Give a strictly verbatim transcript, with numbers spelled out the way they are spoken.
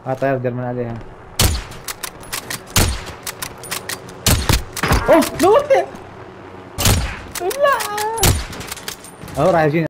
اه طيار دير من عليها. اوه موتني. لا اهو راح يجيني.